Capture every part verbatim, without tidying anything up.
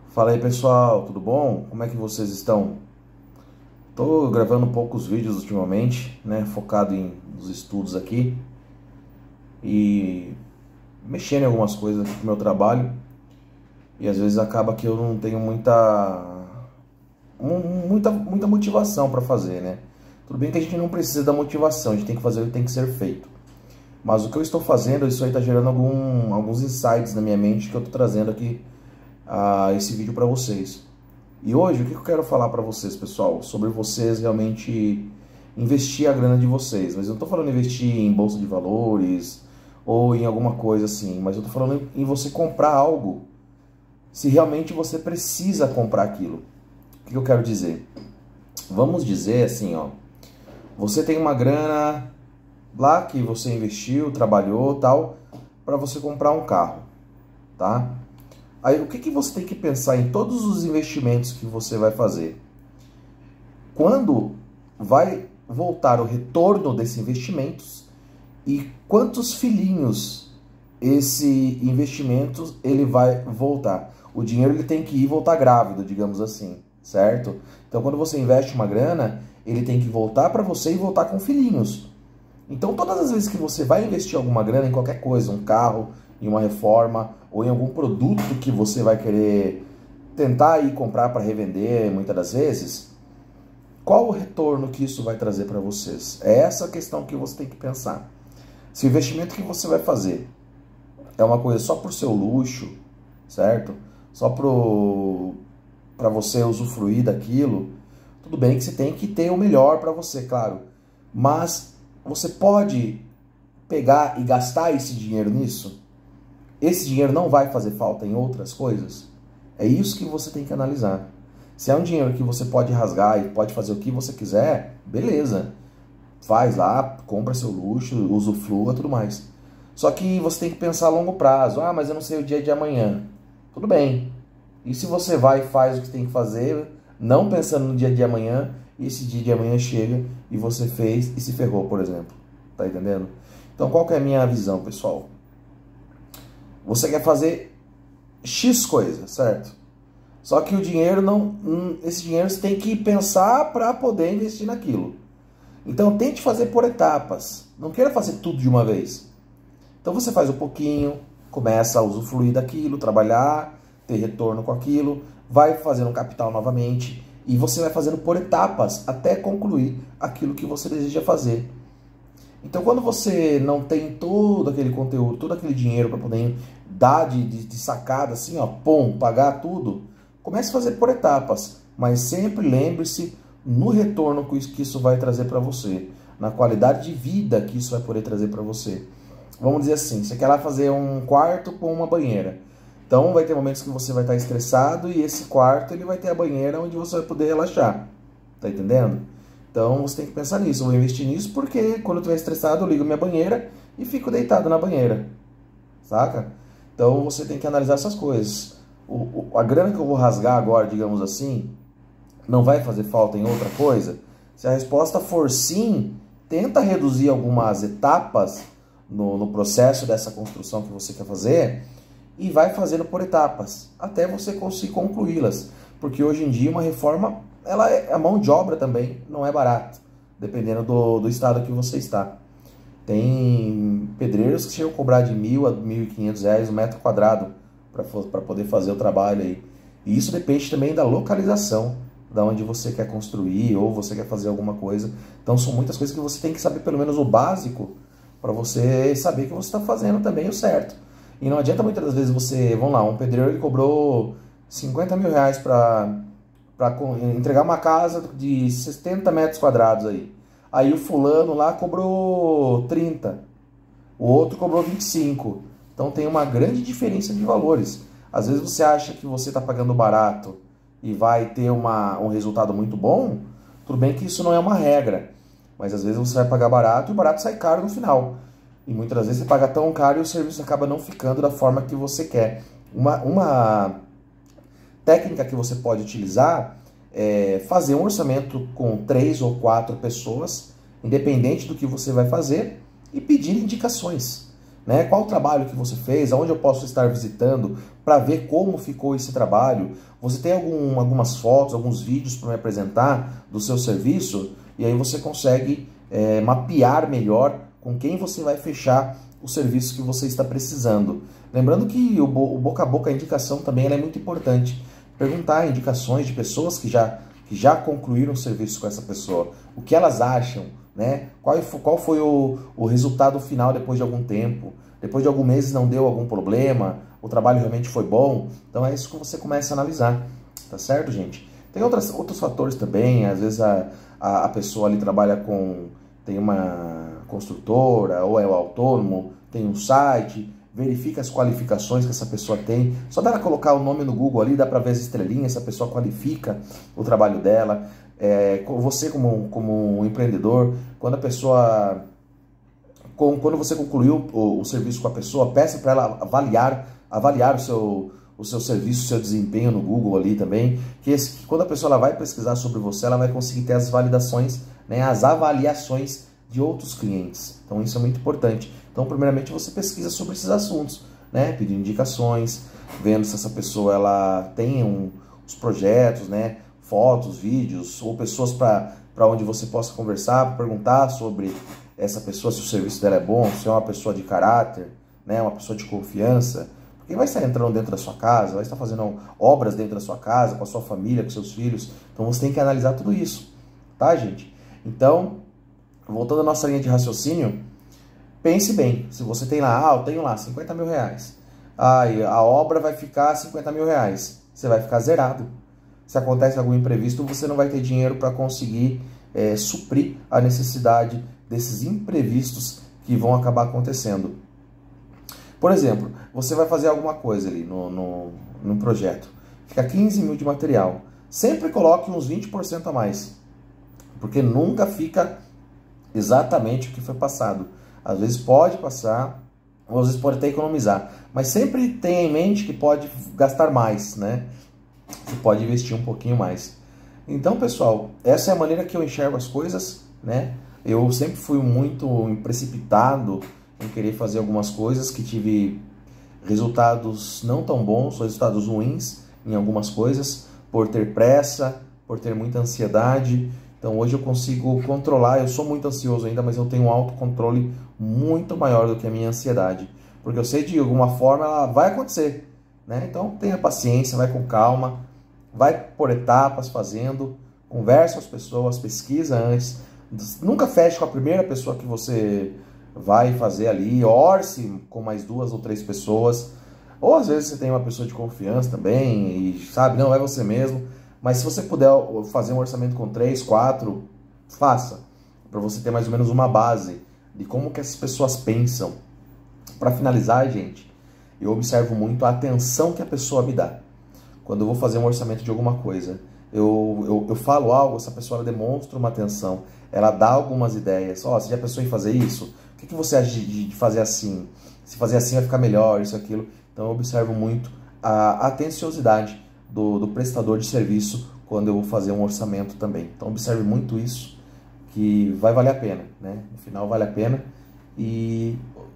Fala aí pessoal, tudo bom? Como é que vocês estão? Tô gravando poucos vídeos ultimamente, né? Focado em nos estudos aqui e mexendo em algumas coisas aqui pro meu trabalho. E às vezes acaba que eu não tenho muita mu- muita, muita motivação para fazer, né? Tudo bem que a gente não precisa da motivação, a gente tem que fazer o que tem que ser feito. Mas o que eu estou fazendo, isso aí está gerando algum, alguns insights na minha mente que eu estou trazendo aqui a esse vídeo para vocês. E hoje, o que eu quero falar para vocês, pessoal? Sobre vocês realmente investir a grana de vocês. Mas eu não estou falando investir em bolsa de valores ou em alguma coisa assim. Mas eu estou falando em você comprar algo se realmente você precisa comprar aquilo. O que eu quero dizer? Vamos dizer assim, ó. Você tem uma grana lá que você investiu, trabalhou, tal, para você comprar um carro, tá? Aí o que que você tem que pensar em todos os investimentos que você vai fazer? Quando vai voltar o retorno desses investimentos e quantos filhinhos esse investimento ele vai voltar? O dinheiro ele tem que ir voltar grávido, digamos assim, certo? Então quando você investe uma grana, ele tem que voltar para você e voltar com filhinhos. Então, todas as vezes que você vai investir alguma grana em qualquer coisa, um carro, em uma reforma, ou em algum produto que você vai querer tentar ir comprar para revender, muitas das vezes, qual o retorno que isso vai trazer para vocês? É essa a questão que você tem que pensar. Se o investimento que você vai fazer é uma coisa só por seu luxo, certo? Só para você usufruir daquilo, tudo bem que você tem que ter o melhor para você, claro. Mas você pode pegar e gastar esse dinheiro nisso? Esse dinheiro não vai fazer falta em outras coisas? É isso que você tem que analisar. Se é um dinheiro que você pode rasgar e pode fazer o que você quiser, beleza. Faz lá, compra seu luxo, usufrua, tudo mais. Só que você tem que pensar a longo prazo. Ah, mas eu não sei o dia de amanhã. Tudo bem. E se você vai e faz o que tem que fazer, não pensando no dia de amanhã, e esse dia de amanhã chega e você fez e se ferrou, por exemplo. Tá entendendo? Então, qual que é a minha visão, pessoal? Você quer fazer X coisa, certo? Só que o dinheiro não... Esse dinheiro você tem que pensar para poder investir naquilo. Então, tente fazer por etapas. Não queira fazer tudo de uma vez. Então, você faz um pouquinho, começa a usufruir daquilo, trabalhar, ter retorno com aquilo, vai fazendo um capital novamente. E você vai fazendo por etapas até concluir aquilo que você deseja fazer. Então, quando você não tem todo aquele conteúdo, todo aquele dinheiro para poder dar de, de, de sacada, assim, ó, pum, pagar tudo, comece a fazer por etapas. Mas sempre lembre-se no retorno que isso vai trazer para você, na qualidade de vida que isso vai poder trazer para você. Vamos dizer assim, você quer lá fazer um quarto com uma banheira. Então vai ter momentos que você vai estar estressado e esse quarto ele vai ter a banheira onde você vai poder relaxar. Tá entendendo? Então você tem que pensar nisso. Eu vou investir nisso porque quando eu estiver estressado eu ligo minha banheira e fico deitado na banheira. Saca? Então você tem que analisar essas coisas. O, o, a grana que eu vou rasgar agora, digamos assim, não vai fazer falta em outra coisa? Se a resposta for sim, tenta reduzir algumas etapas no, no processo dessa construção que você quer fazer e vai fazendo por etapas, até você conseguir concluí-las. Porque hoje em dia uma reforma, ela é, a mão de obra também não é barata, dependendo do, do estado que você está. Tem pedreiros que chegam a cobrar de mil a mil e quinhentos reais o metro quadrado para poder fazer o trabalho aí. E isso depende também da localização, da onde você quer construir ou você quer fazer alguma coisa. Então são muitas coisas que você tem que saber pelo menos o básico para você saber que você está fazendo também o certo. E não adianta muitas das vezes você, vamos lá, um pedreiro ele cobrou cinquenta mil reais para entregar uma casa de setenta metros quadrados aí. Aí o fulano lá cobrou trinta, o outro cobrou vinte e cinco. Então tem uma grande diferença de valores. Às vezes você acha que você está pagando barato e vai ter uma, um resultado muito bom, tudo bem que isso não é uma regra. Mas às vezes você vai pagar barato e o barato sai caro no final. E muitas vezes você paga tão caro e o serviço acaba não ficando da forma que você quer. Uma, uma técnica que você pode utilizar é fazer um orçamento com três ou quatro pessoas, independente do que você vai fazer, e pedir indicações. né? Qual o trabalho que você fez, aonde eu posso estar visitando para ver como ficou esse trabalho. Você tem algum, algumas fotos, alguns vídeos para me apresentar do seu serviço, e aí você consegue é, mapear melhor com quem você vai fechar o serviço que você está precisando. Lembrando que o, o boca a boca, a indicação também ela é muito importante. Perguntar indicações de pessoas que já, que já concluíram o serviço com essa pessoa, o que elas acham, né? Qual, qual foi o, o resultado final depois de algum tempo, depois de alguns meses não deu algum problema, o trabalho realmente foi bom. Então é isso que você começa a analisar, tá certo, gente? Tem outras, outros fatores também, às vezes a, a, a pessoa ali trabalha com, tem uma construtora, ou é o autônomo, tem um site, verifica as qualificações que essa pessoa tem. Só dá para colocar o nome no Google ali, dá para ver as estrelinhas, essa pessoa qualifica o trabalho dela. É, você como, como um empreendedor, quando a pessoa, quando você concluiu o, o serviço com a pessoa, peça para ela avaliar, avaliar o seu, o seu serviço, o seu desempenho no Google ali também, que, esse, que quando a pessoa ela vai pesquisar sobre você, ela vai conseguir ter as validações, né, as avaliações de outros clientes. Então isso é muito importante. Então primeiramente você pesquisa sobre esses assuntos, né, pedindo indicações, vendo se essa pessoa ela tem um, os projetos, né, fotos, vídeos, ou pessoas para onde você possa conversar, perguntar sobre essa pessoa, se o serviço dela é bom, se é uma pessoa de caráter, né, uma pessoa de confiança, porque vai estar entrando dentro da sua casa, vai estar fazendo obras dentro da sua casa, com a sua família, com seus filhos. Então você tem que analisar tudo isso, tá, gente? Então, voltando à nossa linha de raciocínio, pense bem, se você tem lá, ah, eu tenho lá cinquenta mil reais, ah, a obra vai ficar cinquenta mil reais, você vai ficar zerado. Se acontece algum imprevisto, você não vai ter dinheiro para conseguir é, suprir a necessidade desses imprevistos que vão acabar acontecendo. Por exemplo, você vai fazer alguma coisa ali no, no, no projeto, fica quinze mil de material, sempre coloque uns vinte por cento a mais, porque nunca fica exatamente o que foi passado. Às vezes pode passar, ou às vezes pode até economizar, mas sempre tenha em mente que pode gastar mais, né? Você pode investir um pouquinho mais. Então, pessoal, essa é a maneira que eu enxergo as coisas, né? Eu sempre fui muito precipitado em querer fazer algumas coisas, que tive resultados não tão bons, resultados ruins em algumas coisas, por ter pressa, por ter muita ansiedade. Então hoje eu consigo controlar, eu sou muito ansioso ainda, mas eu tenho um autocontrole muito maior do que a minha ansiedade. Porque eu sei de alguma forma ela vai acontecer, né? Então tenha paciência, vai com calma, vai por etapas fazendo, conversa com as pessoas, pesquisa antes. Nunca feche com a primeira pessoa que você vai fazer ali, orce com mais duas ou três pessoas. Ou às vezes você tem uma pessoa de confiança também e sabe, não, é você mesmo. Mas se você puder fazer um orçamento com três, quatro, faça. Para você ter mais ou menos uma base de como que essas pessoas pensam. Para finalizar, gente, eu observo muito a atenção que a pessoa me dá. Quando eu vou fazer um orçamento de alguma coisa, eu, eu, eu falo algo, essa pessoa ela demonstra uma atenção. Ela dá algumas ideias. Ó, oh, você já pensou em fazer isso? O que, que você acha de, de fazer assim? Se fazer assim vai ficar melhor, isso, aquilo. Então eu observo muito a atenciosidade Do, do prestador de serviço quando eu vou fazer um orçamento também. Então observe muito isso, que vai valer a pena, né? No final vale a pena. E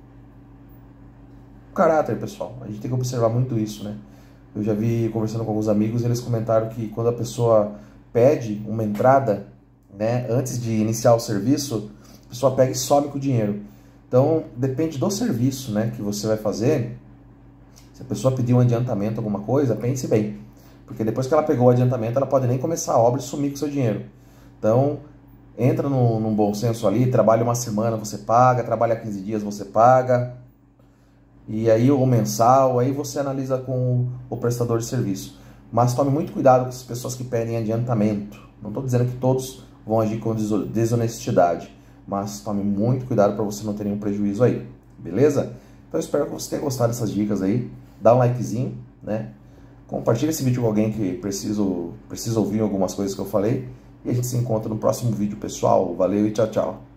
o caráter, pessoal, a gente tem que observar muito isso, né? Eu já vi, conversando com alguns amigos, eles comentaram que quando a pessoa pede uma entrada, né, antes de iniciar o serviço, a pessoa pega e some com o dinheiro. Então depende do serviço, né, que você vai fazer. Se a pessoa pedir um adiantamento, alguma coisa, pense bem. Porque depois que ela pegou o adiantamento, ela pode nem começar a obra e sumir com o seu dinheiro. Então, entra no, num bom senso ali, trabalha uma semana, você paga, trabalha quinze dias, você paga. E aí, o mensal, aí você analisa com o prestador de serviço. Mas tome muito cuidado com as pessoas que pedem adiantamento. Não estou dizendo que todos vão agir com desonestidade, mas tome muito cuidado para você não ter nenhum prejuízo aí. Beleza? Então, eu espero que você tenha gostado dessas dicas aí. Dá um likezinho, né? Compartilha esse vídeo com alguém que precisa, precisa ouvir algumas coisas que eu falei. E a gente se encontra no próximo vídeo, pessoal. Valeu e tchau, tchau.